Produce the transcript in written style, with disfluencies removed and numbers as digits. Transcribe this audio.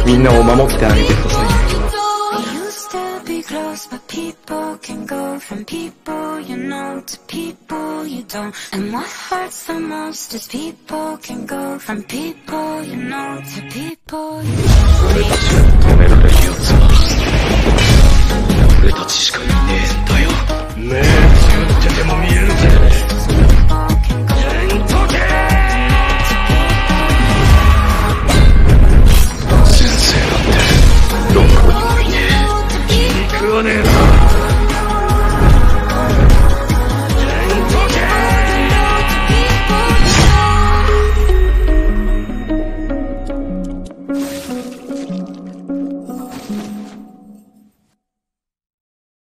みんなを守ってあげてくださいね。 Close, but people can go from people you know to people you don't. And what hurts the most is people can go from people you know to people you don't. 俺たちを止められるやつは俺たちしかいねえんだよ。目つぶってても見えるぜ。